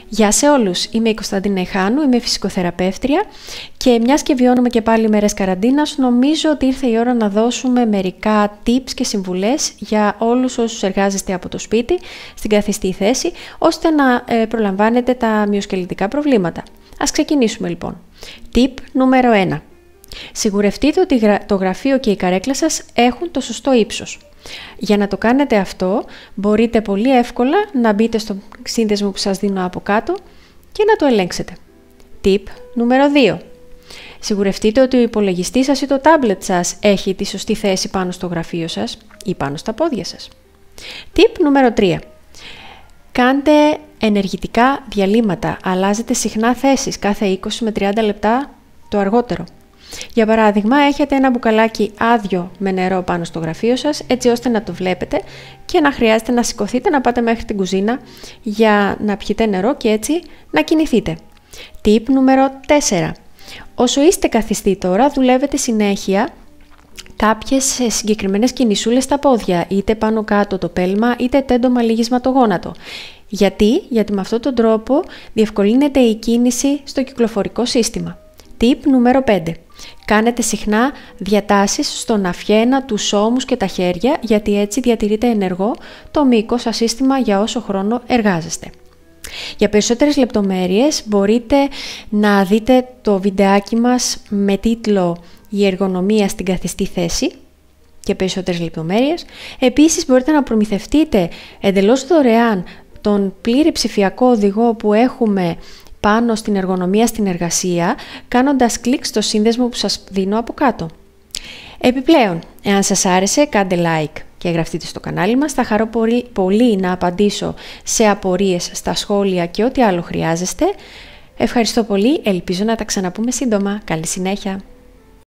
Γεια σε όλους, είμαι η Κωνσταντίνα Ιχάνου, είμαι φυσικοθεραπεύτρια και μιας και βιώνουμε και πάλι μέρες καραντίνας, νομίζω ότι ήρθε η ώρα να δώσουμε μερικά tips και συμβουλές για όλους όσους εργάζεστε από το σπίτι, στην καθιστή θέση, ώστε να προλαμβάνετε τα μυοσκελετικά προβλήματα. Ας ξεκινήσουμε λοιπόν. Tip νούμερο 1. Σιγουρευτείτε ότι το γραφείο και η καρέκλα σας έχουν το σωστό ύψος. Για να το κάνετε αυτό, μπορείτε πολύ εύκολα να μπείτε στο σύνδεσμο που σας δίνω από κάτω και να το ελέγξετε. Tip νούμερο 2. Σιγουρευτείτε ότι ο υπολογιστής σας ή το τάμπλετ σας έχει τη σωστή θέση πάνω στο γραφείο σας ή πάνω στα πόδια σας. Tip νούμερο 3. Κάντε ενεργητικά διαλύματα, αλλάζετε συχνά θέσεις κάθε 20 με 30 λεπτά το αργότερο. Για παράδειγμα, έχετε ένα μπουκαλάκι άδειο με νερό πάνω στο γραφείο σας, έτσι ώστε να το βλέπετε και να χρειάζεται να σηκωθείτε να πάτε μέχρι την κουζίνα για να πιείτε νερό και έτσι να κινηθείτε. Tip νούμερο 4. Όσο είστε καθιστοί τώρα, δουλεύετε συνέχεια κάποιες συγκεκριμένες κινησούλες στα πόδια, είτε πάνω κάτω το πέλμα, είτε τέντομα λύγισμα το γόνατο. Γιατί με αυτόν τον τρόπο διευκολύνεται η κίνηση στο κυκλοφορικό σύστημα. Tip νούμερο 5. Κάνετε συχνά διατάσεις στον αφιένα, τους ώμους και τα χέρια, γιατί έτσι διατηρείτε ενεργό το μυϊκό σας σύστημα για όσο χρόνο εργάζεστε. Για περισσότερες λεπτομέρειες μπορείτε να δείτε το βιντεάκι μας με τίτλο «Η εργονομία στην καθιστή θέση» και περισσότερες λεπτομέρειες. Επίσης μπορείτε να προμηθευτείτε εντελώς δωρεάν τον πλήρη ψηφιακό οδηγό που έχουμε πάνω στην εργονομία στην εργασία, κάνοντας κλικ στο σύνδεσμο που σας δίνω από κάτω. Επιπλέον, εάν σας άρεσε, κάντε like και γραφτείτε στο κανάλι μας. Θα χαρώ πολύ να απαντήσω σε απορίες, στα σχόλια και ό,τι άλλο χρειάζεστε. Ευχαριστώ πολύ, ελπίζω να τα ξαναπούμε σύντομα. Καλή συνέχεια!